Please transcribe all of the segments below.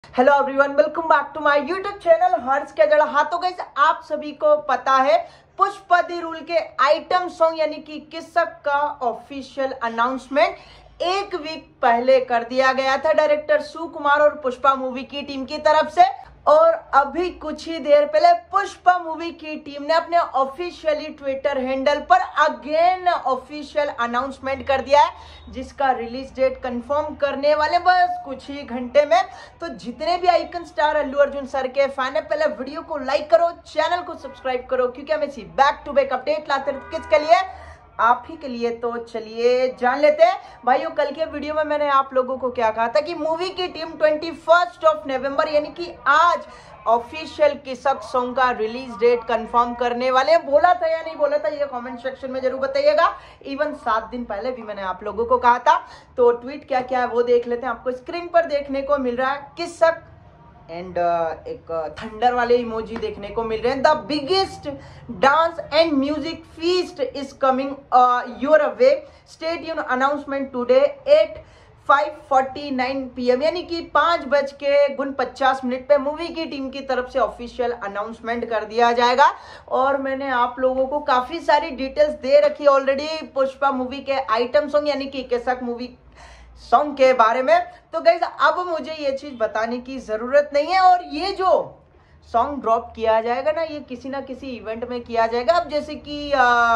Hello everyone, welcome back to my YouTube channel Harsh के जड़ा। हाँ तो गाइस, आप सभी को पता है पुष्पा दी रूल के आइटम सॉन्ग यानी कि किसक का ऑफिशियल अनाउंसमेंट एक वीक पहले कर दिया गया था डायरेक्टर सुकुमार और पुष्पा मूवी की टीम की तरफ से। और अभी कुछ ही देर पहले पुष्पा मूवी की टीम ने अपने ऑफिशियली ट्विटर हैंडल पर अगेन ऑफिशियल अनाउंसमेंट कर दिया है, जिसका रिलीज डेट कंफर्म करने वाले बस कुछ ही घंटे में। तो जितने भी icon star Allu Arjun sir के फैन है, पहले वीडियो को लाइक करो, चैनल को सब्सक्राइब करो, क्योंकि हम ऐसी बैक टू बैक अपडेट लाते हैं किसके लिए, आप ही के लिए। तो चलिए जान लेते हैं भाइयों। कल के वीडियो में मैंने आप लोगों को क्या कहा था कि मूवी की टीम 21 नवंबर यानी कि आज ऑफिशियल किसक सॉन्ग का रिलीज डेट कंफर्म करने वाले हैं। बोला था या नहीं बोला था, ये कमेंट सेक्शन में जरूर बताइएगा। इवन 7 दिन पहले भी मैंने आप लोगों को कहा था। तो ट्वीट क्या क्या है वो देख लेते हैं। आपको स्क्रीन पर देखने को मिल रहा है किसक एंड एक थंडर वाले इमोजी देखने को मिल रहे हैं। The biggest dance and music feast is coming your way, stay tune, announcement today at 5:49 PM यानी कि 5:50 पे मूवी की टीम की तरफ से ऑफिशियल अनाउंसमेंट कर दिया जाएगा। और मैंने आप लोगों को काफी सारी डिटेल्स दे रखी ऑलरेडी पुष्पा मूवी के आइटम सॉन्ग यानी कि किसक मूवी सॉन्ग के बारे में। तो गाइस, अब मुझे ये चीज बताने की जरूरत नहीं है। और ये जो सॉन्ग ड्रॉप किया जाएगा ना, ये किसी ना किसी इवेंट में किया जाएगा। अब जैसे कि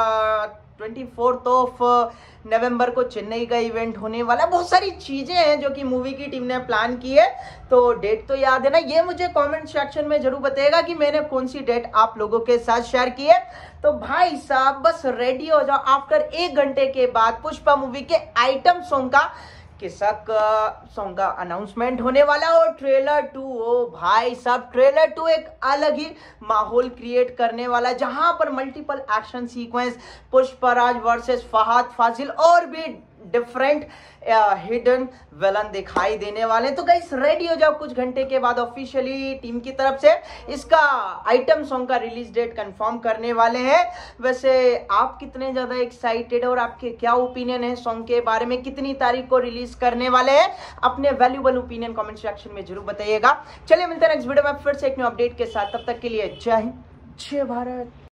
24 नवंबर को चेन्नई का इवेंट होने वाला है। बहुत सारी चीजें हैं जो कि मूवी की टीम ने प्लान की है। तो डेट तो याद है ना, ये मुझे कमेंट सेक्शन में जरूर बताइएगा कि मैंने कौन सी डेट आप लोगों के साथ शेयर की है। तो भाई साहब बस रेडी हो जाओ, आफ्टर 1 घंटे के बाद पुष्पा मूवी के आइटम सॉन्ग का किसक सॉन्ग का अनाउंसमेंट होने वाला। और ट्रेलर 2, ओ भाई साहब, ट्रेलर 2 एक अलग ही माहौल क्रिएट करने वाला है, जहां पर multiple action sequence, Pushparaj versus Fahadh Faasil और भी डिफरेंट हिडन विलन दिखाई देने वाले। तो गाइस रेडी हो जाओ, कुछ घंटे के बाद ऑफिशियली टीम की तरफ से इसका आइटम सॉन्ग का रिलीज डेट कंफर्म करने वाले हैं। वैसे आप कितने ज्यादा एक्साइटेड और आपके क्या ओपिनियन है सॉन्ग के बारे में, कितनी तारीख को रिलीज करने वाले हैं, अपने वैल्यूबल ओपिनियन कमेंट सेक्शन में जरूर बताइएगा। चलिए मिलते हैं नेक्स्ट वीडियो में फिर से एक न्यू अपडेट के साथ। तब तक के लिए जय हिंद, जय भारत।